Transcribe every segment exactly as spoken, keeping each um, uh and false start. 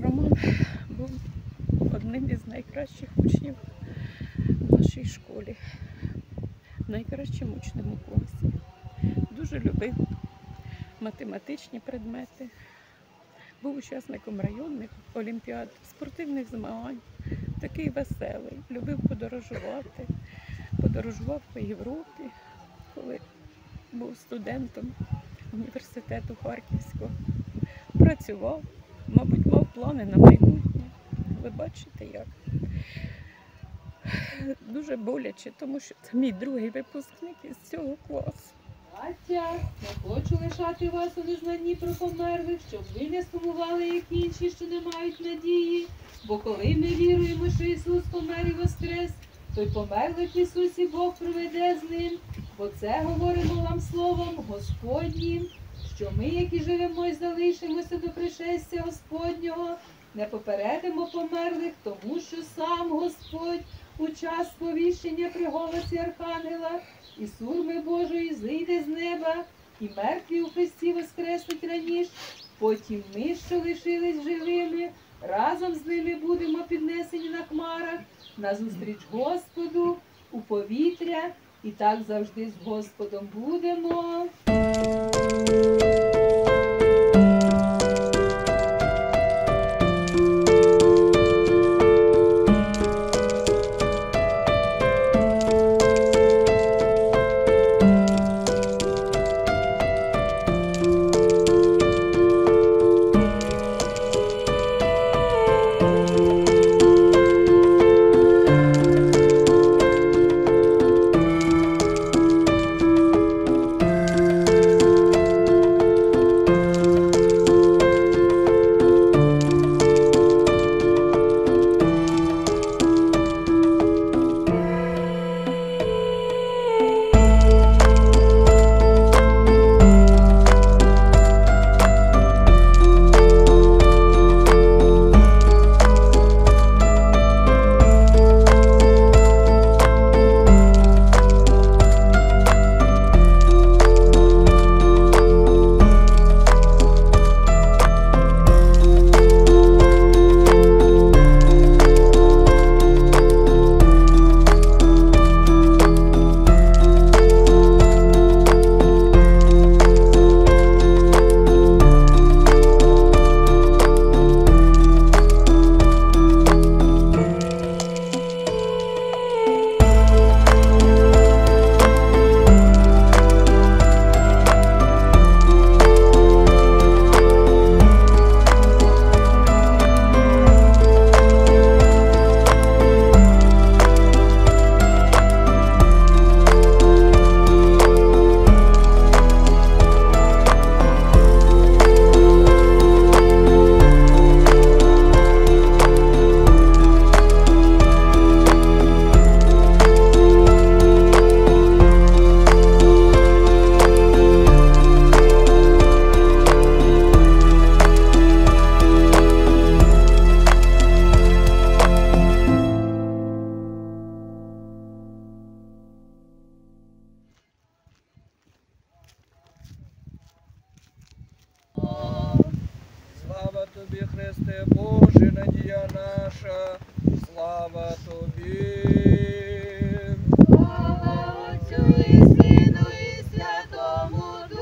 Роман був одним із найкращих учнів в нашій школі, найкращим учнем у класі. Дуже любив математичні предмети, був учасником районних олімпіад, спортивних змагань, такий веселий, любив подорожувати, подорожував по Європі, коли був студентом університету Харківського, працював, мабуть, мав плани на майбутнє. Ви бачите, як. Дуже боляче, тому що це мій другий випускник із цього класу. Браття, не хочу лишати вас у незнанні про померлих, щоб ви не сумували, як інші, що не мають надії. Бо коли ми віруємо, що Ісус помер і воскрес, то й померлих в Ісусі Бог проведе з ним. Бо це говоримо вам словом Господнім, що ми, які живемо і залишимося до пришестя Господнього, не попередимо померлих, тому що сам Господь у час сповіщення при голосі Архангела і сурми Божої зійде з неба, і мертві у Христі воскреснуть раніше. Потім ми, що лишились живими, разом з ними будемо піднесені на хмарах, назустріч Господу у повітря, і так завжди з Господом будемо. Слава тобі, Христе Боже, надія наша, слава тобі. Слава Отцю і Сину і Святому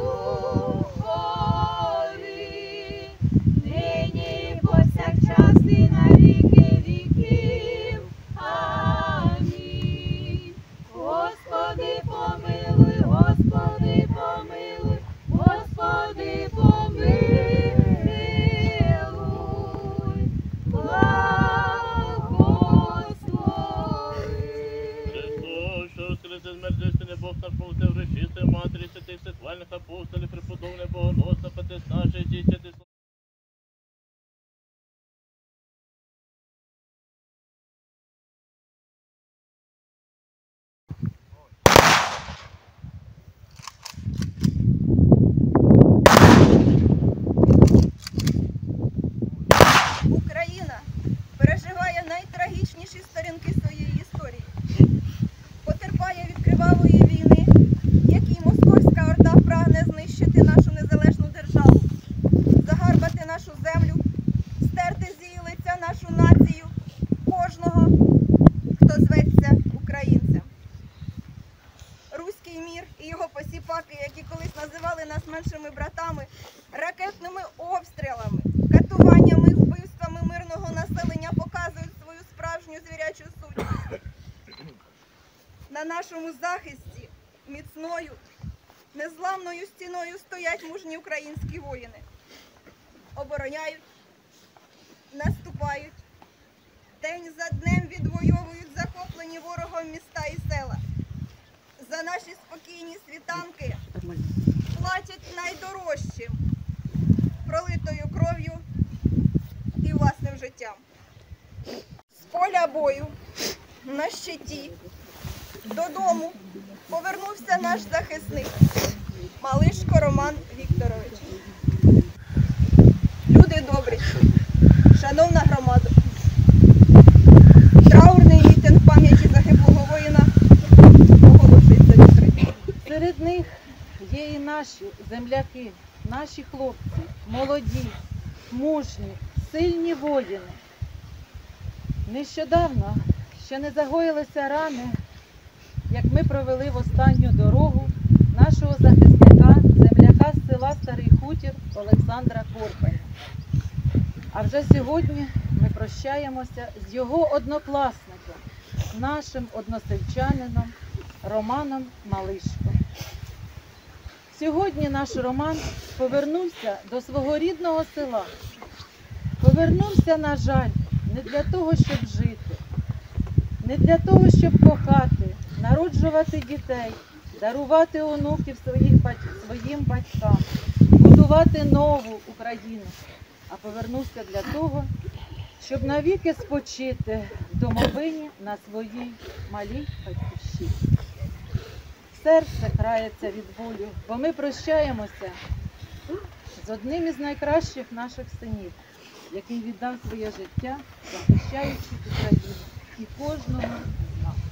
Духові, нині повсякчас і на віки віків. Амінь. Господи, помилуй, Господи, помилуй, Господи, помилуй. Благослови. нашому захисті міцною, незламною стіною стоять мужні українські воїни. Обороняють, наступають, день за днем відвоюють захоплені ворогом міста і села. За наші спокійні світанки платять найдорожчим пролитою кров'ю і власним життям. З поля бою на щиті додому повернувся наш захисник Малишко Роман Вікторович. Люди добрі, шановна громада, траурний мітинг пам'яті загиблого воїна оголошується відкритим. Серед них є і наші земляки, наші хлопці, молоді, мужні, сильні воїни. Нещодавно ще не загоїлися рани, як ми провели в останню дорогу нашого захисника, земляка з села Старий Хутір Олександра Корпаня. А вже сьогодні ми прощаємося з його однокласником, нашим односельчанином Романом Малишком. Сьогодні наш Роман повернувся до свого рідного села. Повернувся, на жаль, не для того, щоб жити, не для того, щоб кохати, народжувати дітей, дарувати онуків своїх бать- своїм батькам, будувати нову Україну, а повернувся для того, щоб навіки спочити в домовині на своїй малій батьківщині. Серце крається від болю, бо ми прощаємося з одним із найкращих наших синів, який віддав своє життя, захищаючи Україну і кожного з нас.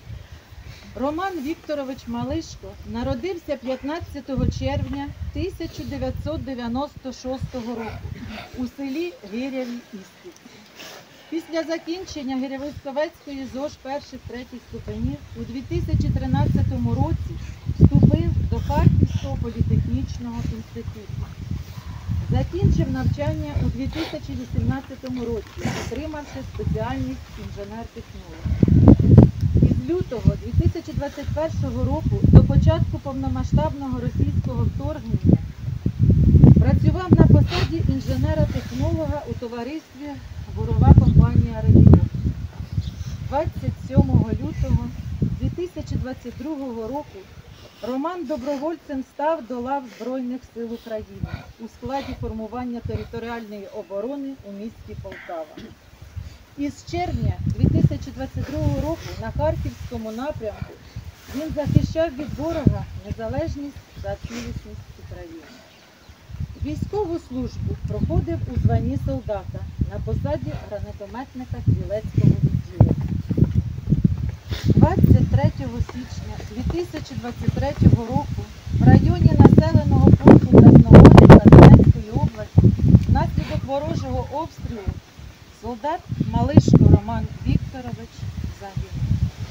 Роман Вікторович Малишко народився п'ятнадцятого червня тисяча дев'ятсот дев'яносто шостого року у селі Гиряві Ісківці. Після закінчення Гирявицьковецької ЗОЖ перших-третіх ступенів у дві тисячі тринадцятому році вступив до Харківського політехнічного інституту. Закінчив навчання у дві тисячі вісімнадцятому році, отримавши спеціальність інженер-технолог. Із лютого дві тисячі двадцять першого року до початку повномасштабного російського вторгнення працював на посаді інженера-технолога у товаристві «Бурова компанія Регіон». двадцять сьомого лютого дві тисячі двадцять другого року Роман добровольцем став до лав Збройних сил України у складі формування територіальної оборони у місті Полтава. Із червня дві тисячі двадцять другого року на Харківському напрямку він захищав від ворога незалежність та цілісність України. Військову службу проходив у званні солдата на посаді гранатометника Стрілецького відділення. двадцять третього січня дві тисячі двадцять третього року в районі населеного пункту Красногорівка Донецької області внаслідок ворожого обстрілу солдат Малишко Роман Вікторович загинув.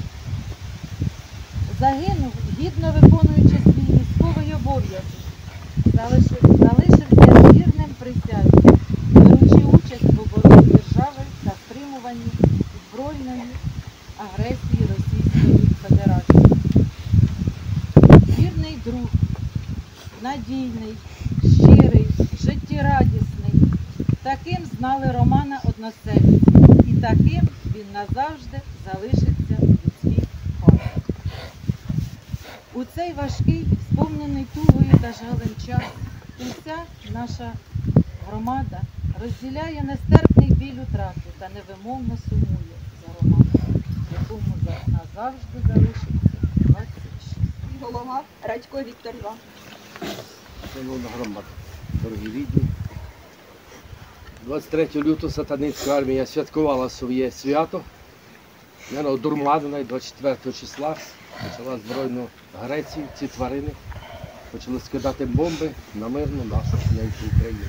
Загинув, гідно виконуючи свій військовий обов'язок, залишив, залишився вірним присязі, беручи участь в обороні держави та стримуванні збройної агресії Російської Федерації. Вірний друг, надійний, щирий, життєрадісний. Таким знали Романа односельці, і таким він назавжди залишиться у людській пам'яті. У цей важкий, сповнений тугою та жалем час, уся наша громада розділяє нестерпний біль утрати та невимовно сумує за Романом, якому назавжди залишиться двадцять шість. Голова Радько Віктор два. Шановна громада, дорогі рідні, двадцять третього лютого сатанинська армія святкувала своє свято. Я одурманена, і двадцять четвертого числа почала збройну агресію, ці тварини почали скидати бомби на мирну нашу неньку Україну.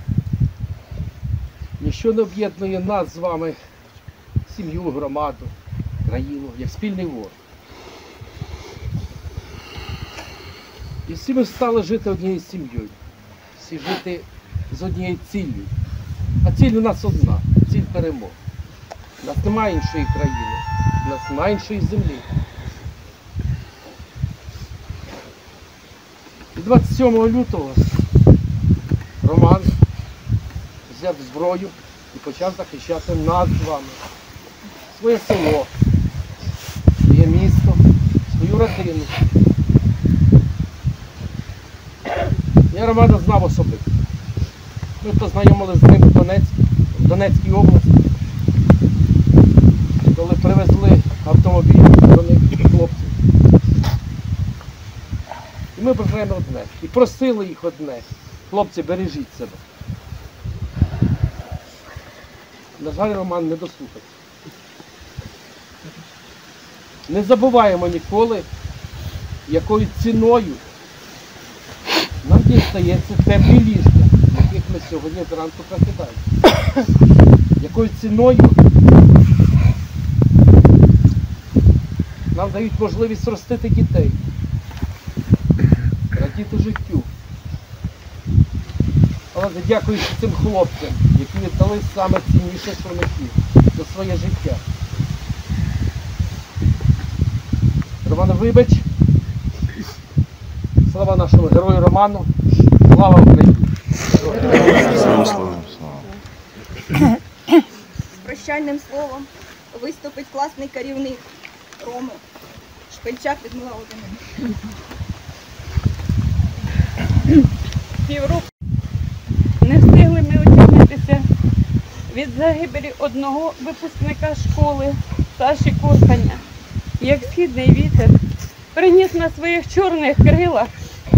Ніщо не об'єднує нас з вами, сім'ю, громаду, країну, як спільний ворог. І всі ми стали жити однією сім'єю, всі жити з однією ціллю. А ціль у нас одна – ціль перемоги. У нас немає іншої країни, у нас немає іншої землі. двадцять сьомого лютого Роман взяв зброю і почав захищати нас з вами, своє село, своє місто, свою родину. Я Романа знав особисто. Ми познайомилися з ним в Донецькій, в Донецькій області, коли привезли автомобіль до них хлопців. І ми бажаємо одне. І просили їх одне. Хлопці, бережіть себе. На жаль, Роман не дослухався. Не забуваємо ніколи, якою ціною нам дістається теплі ліжка, в яких ми сьогодні зранку прокидаємося. Якою ціною нам дають можливість ростити дітей, радіти життю. Але дякуючи цим хлопцям, які віддали саме цінніше, що в них є, за своє життя. Романе, вибач. Слава нашому герою Роману. Слава Україні! З прощальним словом виступить класний керівник Роми Шпильчак Людмила Володимирівна. Півроку не встигли ми очиститися від загибелі одного випускника школи Саші Корханя, як східний вітер приніс на своїх чорних крилах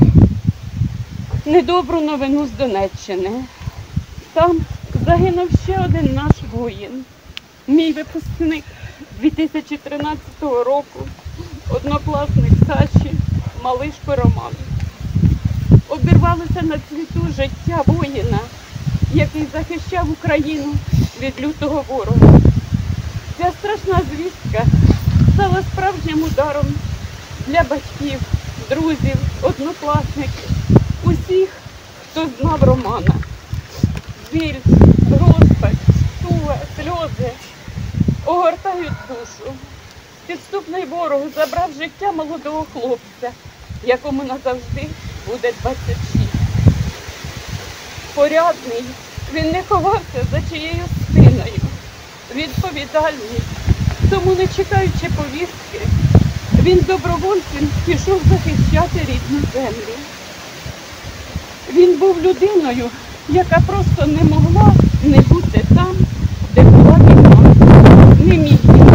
недобру новину з Донеччини. Там загинув ще один наш воїн, мій випускник дві тисячі тринадцятого року, однокласник Саші, Малишко Роман. Обірвалося на цвіту життя воїна, який захищав Україну від лютого ворога. Ця страшна звістка стала справжнім ударом для батьків, друзів, однокласників, усіх, хто знав Романа. Біль, розпач, туга, сльози огортають душу. Підступний ворог забрав життя молодого хлопця, якому назавжди буде двадцять шість. Порядний, він не ховався за чиєю спиною. Відповідальний, тому не чекаючи повістки, він добровольцем пішов захищати рідну землю. Він був людиною, яка просто не могла не бути там, де була війна. Не міг він.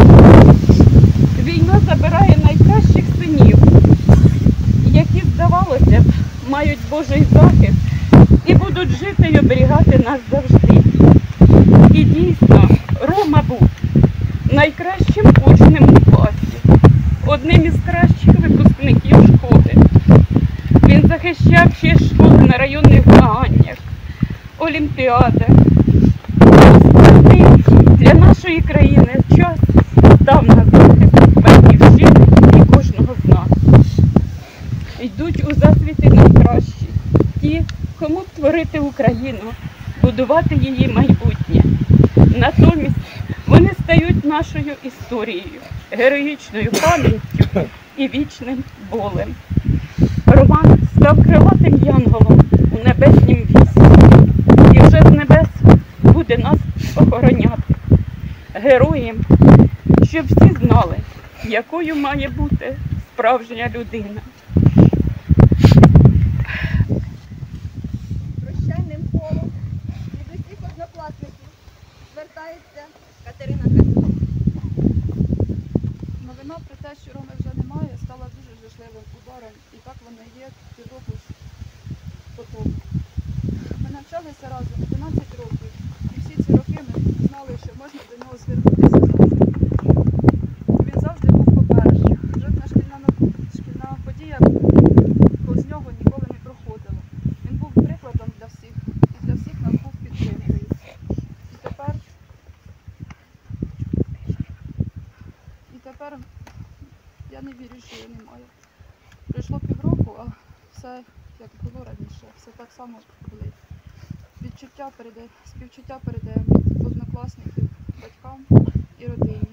Війна забирає найкращих синів, які, здавалося б, мають Божий захист і будуть жити й оберігати нас завжди. І дійсно, Рома був найкращим учнем у класі, одним із кращих випускників школи. Він захищав честь школи на районних змаганнях, олімпіадах. Складний для нашої країни час став на захист батьківщини і кожного з нас. Йдуть у засвіти найкращі, ті, кому б творити Україну, будувати її майбутнє. Натомість вони стають нашою історією, героїчною пам'яттю і вічним болем. Роман став крилатим янголом у небеснім війську і вже з небес буде нас охороняти. Героєм, щоб всі знали, якою має бути справжня людина. Прощальним словом від усіх однокласників звертається Катерина Катюк. Новина про те, що Роми вже немає, стала дуже жахливим ударом, і так воно є півроку по тому. Ми навчалися разом одинадцять років, і всі ці роки ми знали, що можна до нього звернутися завжди. Він завжди був попереду. Жодна шкільна, шкільна подія повз нього ніколи не проходила. Він був прикладом для всіх, і для всіх нас був підтримкою. І тепер І тепер я не вірю, що його немає. Пройшло півроку, а все як було раніше, все так само болить. Відчуття передає, співчуття передаємо від однокласників, батькам і родині.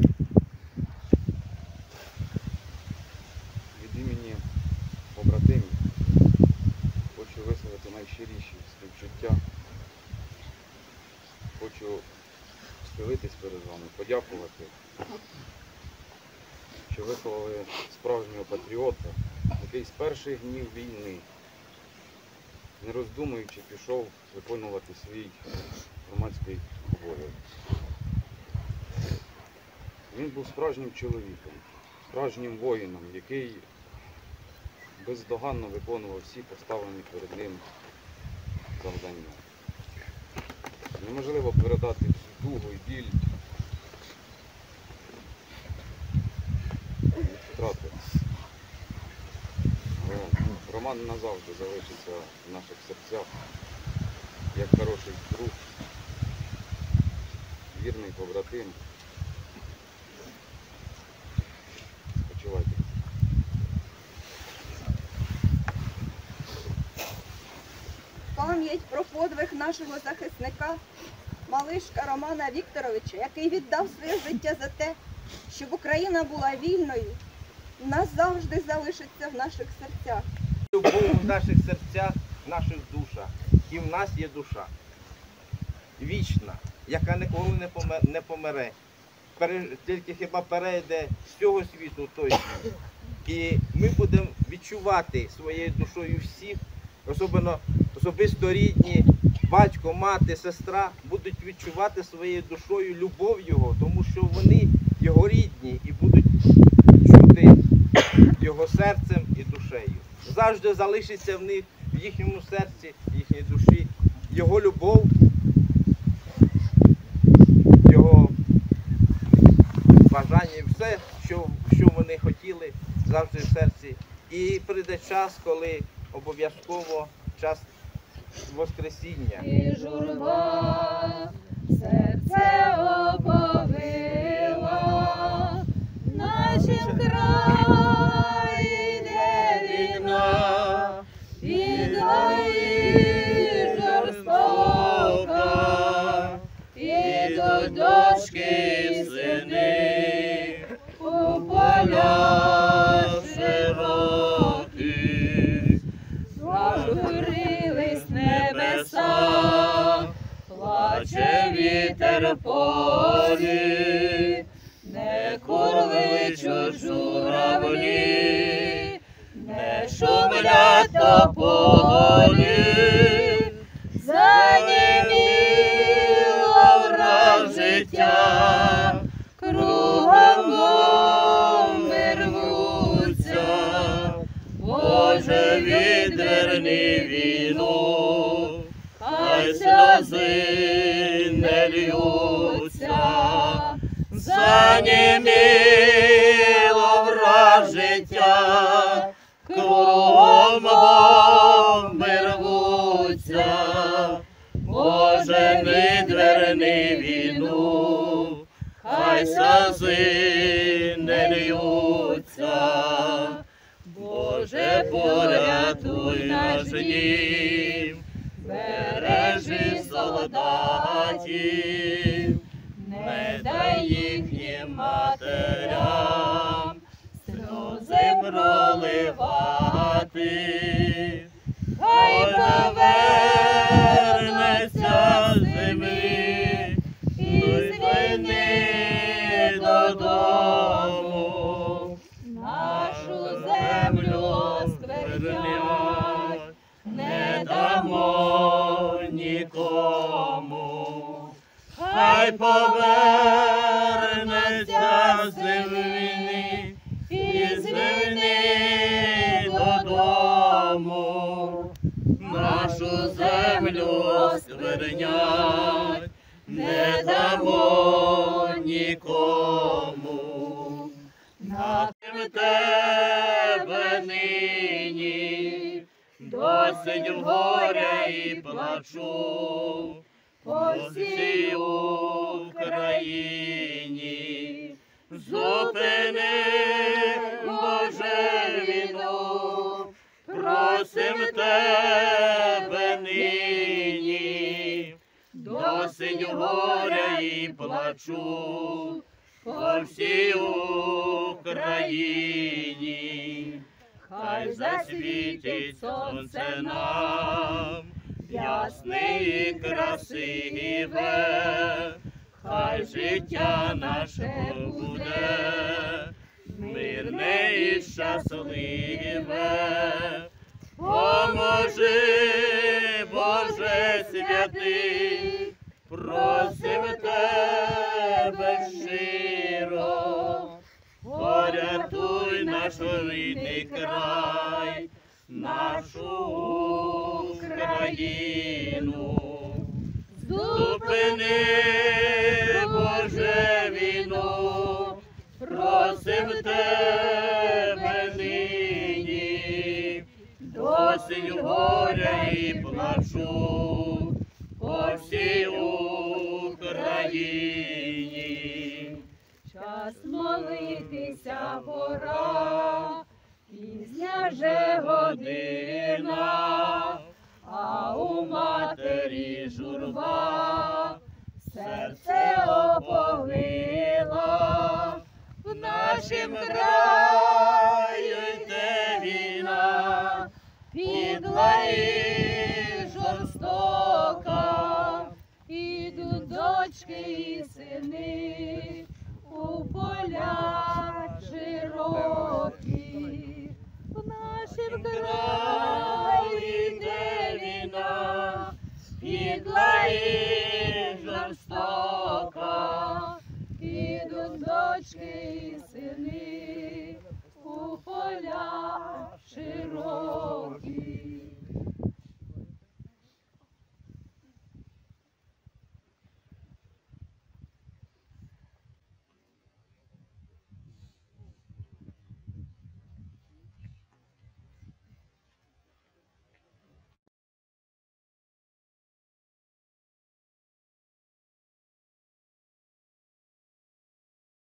Від імені побратимів хочу схилитись перед вами, подякувати, що виховали справжнього патріота, який з перших днів війни, не роздумуючи, пішов виконувати свій громадський обов'язок. Він був справжнім чоловіком, справжнім воїном, який бездоганно виконував всі поставлені перед ним завдання. Неможливо передати всю тугу і біль від втрати. Але Роман назавжди залишиться в наших серцях як хороший друг, вірний побратим. Спочивайте. Пам'ять про подвиг нашого захисника Малишка Романа Вікторовича, який віддав своє життя за те, щоб Україна була вільною, назавжди залишиться в наших серцях. Любов в наших серцях, в наших душах. І в нас є душа. Вічна, яка ніколи не помер, не помере. Пере, тільки хіба перейде з цього світу той світ. І ми будемо відчувати своєю душою всіх, особливо особисто рідні, батько, мати, сестра, будуть відчувати своєю душою любов його, тому що вони його рідні і будуть чути його серцем і душею. Завжди залишиться в них, в їхньому серці, в їхній душі його любов, його бажання, все, що, що вони хотіли, завжди в серці. І прийде час, коли обов'язково час Воскресіння. І журба серце оповила, нашим краї йде війна, війна жорстока, ідуть дочки і сини у поля широких. Зажурились небеса, плаче вітер полі, не курличуть журавлі, не шумлять тополі, заніміло враз життя, кругом бомби рвуться. Боже, відверни війну, хай сльози не льються, заніміло враз життя, кругом бомби рвуться. Боже, відверни війну, хай сльози не льються. Боже, порятуй наш дім, бережи солдатів, не дай їхнім матерям сльози проливати. Хай повернеться з землі і з війни додому. Нашу землю осквернять не дамо нікому. Хай повернеться з війни і з війни додому. Нашу землю осквернять не дамо нікому. На тебе нині досить горя і плачу по всій Україні. Зупини, Боже, війну, просим тебе нині. Досить горя і плачу по всій Україні. Хай засвітить сонце нам ясне і красиве, хай життя наше буде, мирне і щасливе. Поможи, Боже святий, просим тебе щиро, порятуй наш рідний край, нашу Україну. Зупини, Боже, війну, просим тебе нині, досить горя і плачу по всій Україні. Час молитися пора, пізня же година, а у матері журба, серце оповила. В нашім краю йде війна, підла і жорстока, ідуть дочки і сини у поля широкі. В нашім краю йде війна, підла і